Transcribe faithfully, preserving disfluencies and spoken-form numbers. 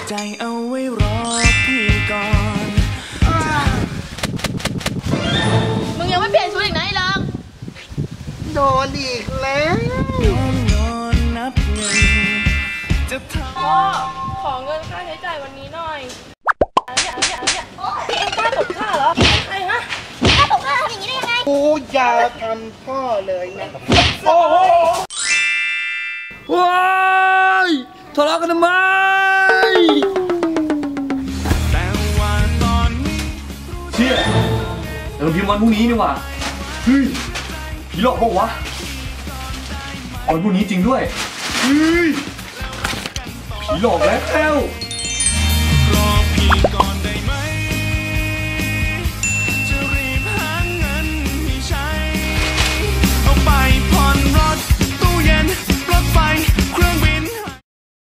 ใจเอาไว้รอพี่ก่อนมึงยังไม่เปลี่ยนชุดอีกนะไอ้เลิกโดนอีกแล้วนอนนับเงินจะทำพ่อขอเงินค่าใช้จ่ายวันนี้หน่อยอะไรเนี่ยอะไรเนี่ยอะไรเนี่ยเอ็งกล้าตบข้าเหรอใครฮะกล้าตบข้าทำอย่างนี้ได้ยังไงกูอย่าทำพ่อเลยนะโอ้โหว้ายทะเลาะกันทำไมแต่ว่าตอนนี้เชี่ยเติมพิมพ์วันพรุ่งนี้นี่หว่าเฮ้ยผีหลอกบอกวะวันพรุ่งนี้จริงด้วยเฮ้ยผีหลอกแล้ว